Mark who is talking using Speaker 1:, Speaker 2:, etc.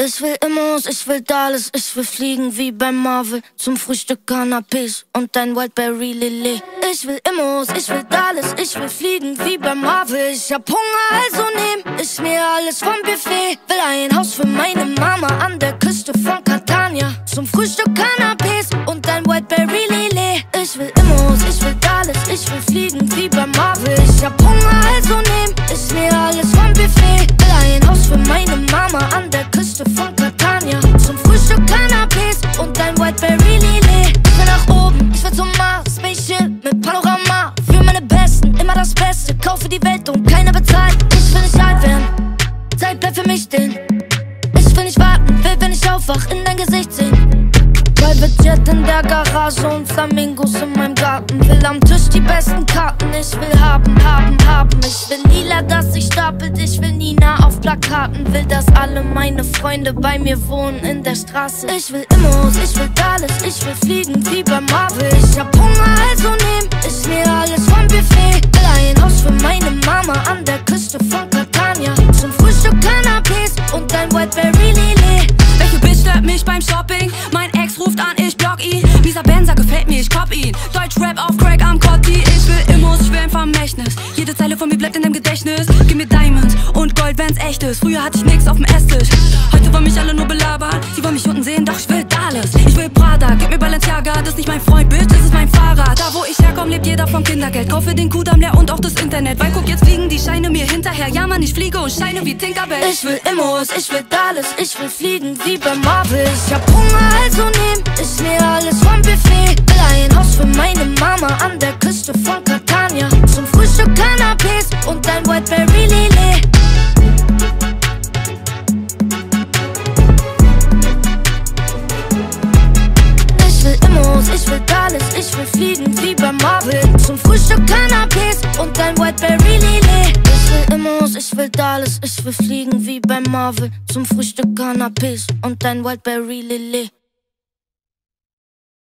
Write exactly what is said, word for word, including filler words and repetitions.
Speaker 1: Ich will Immos, ich will Dallas, ich will fliegen wie bei Marvel. Zum Frühstück Cannabis und ein Wildberry Lillet. Ich will Immos, ich will Dallas, ich will fliegen wie bei Marvel. Ich hab Hunger, also nehm ich mir alles vom Buffet. Will ein Haus für meine Mama an der Küste von Catania. Zum Frühstück Cannabis und ein Wildberry Lillet. Ich will Immos, ich will Dallas, ich will fliegen wie bei Marvel. Ich hab Hunger, also nehm ich mir alles vom Buffet. Will ein Haus für meine Mama an der Küste von Catania. Zum Frühstück Cannabis und ein Wildberry Lillet. Ich will nach oben, ich will zum Mars, Spaceship mit Panorama. Für meine Besten, immer das Beste. Kaufe die Welt und keiner bezahlt. Ich will nicht alt werden, Zeit bleibt für mich stehen. Ich will nicht warten, will, wenn ich aufwach, in dein Gesicht sehen. Private Jet in der Garage und Flamingos in meinem Garten. Will am Tisch die besten Karten. Ich will haben, haben, haben. Ich will lila, dass sich stapelt. Ich will Nina auf Plakaten. Will, dass alle meine Freunde bei mir wohnen in der Straße. Ich will Immos, ich will Dallas, ich will fliegen wie bei Marvel. Ich hab Hunger, also nehm ich mir alles vom Buffet. Will ein Haus für meine Mama an der Küste von Catania. Zum Frühstück Cannabis und ein Wildberry Lillet.
Speaker 2: Welche Bitch stört mich beim Shopping? Mein Ex ruft an, ich block ihn. Dieser Benzer gefällt mir, ich cop ihn. Deutschrap auf Crack am Cotti. Ich will Immos, ich will ein Vermächtnis. Jede Zeile von mir bleibt in dem Gedächtnis. Gib mir Diamonds und Gold, wenn's echt ist. Früher hatte ich nix auf dem Esstisch. Heute wollen mich alle nur belabern. Sie wollen mich unten sehen, doch ich will Dallas. Ich will Prada, gib mir Balenciaga. Das ist nicht mein Freund, Bitch, das ist mein Fahrer. Da wo ich herkomme, lebt jeder vom Kindergeld. Kaufe den Kudamm leer und auch das Internet. Weil guck, jetzt fliegen die Scheine mir hinterher. Ja Mann, ich fliege und scheine wie Tinkerbell.
Speaker 1: Ich will Immos, ich will Dallas, ich will fliegen wie bei Marvel. Ich hab Hunger, also nehm ich mir alles vom Buffet. Will ein Haus für meine Mama an der Küste von Catania. Zum Frühstück Cannabis und ein Wildberry Lillet. Ich will Immos, ich will Dallas, ich will fliegen wie bei Marvel. Zum Frühstück Cannabis und ein Wildberry Lillet. Ich will Immos, ich will Dallas, ich will fliegen wie bei Marvel. Zum Frühstück Cannabis und ein Wildberry Lillet.